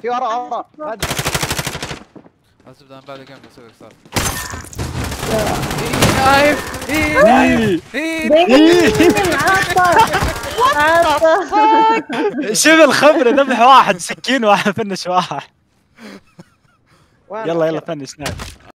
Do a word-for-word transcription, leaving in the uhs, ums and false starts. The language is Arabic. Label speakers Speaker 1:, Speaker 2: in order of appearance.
Speaker 1: في ورا ورا غادي.
Speaker 2: تبدا من بعد كم بسوي لك صار. نايف اي
Speaker 3: دقيقة عطا عطا.
Speaker 4: شوف الخبرة ذبح واحد سكين واحد فنش واحد. يلا يلا فنش نايف.